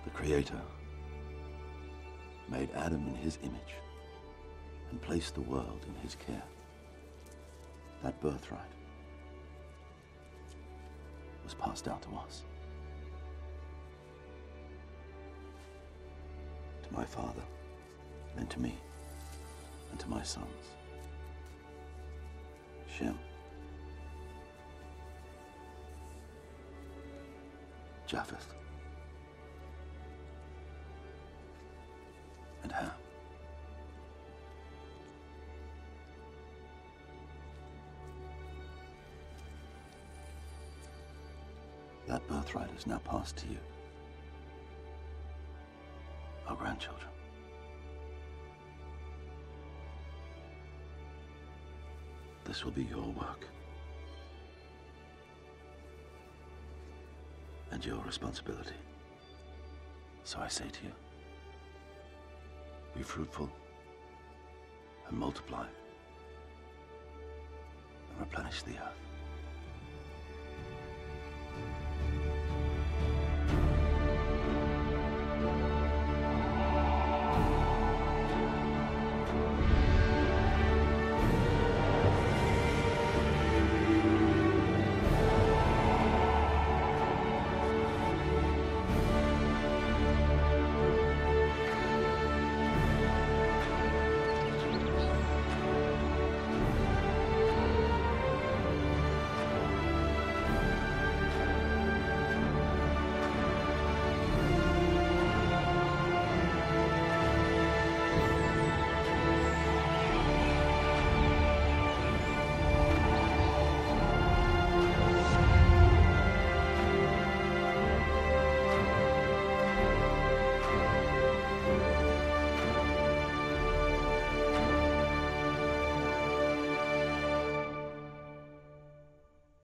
The Creator made Adam in his image and placed the world in his care. That birthright was passed down to us. To my father, then to me, and to my sons. Shem, Japheth, and Ham. That birthright is now passed to you, our grandchildren. This will be your work and your responsibility. So I say to you, be fruitful and multiply and replenish the earth.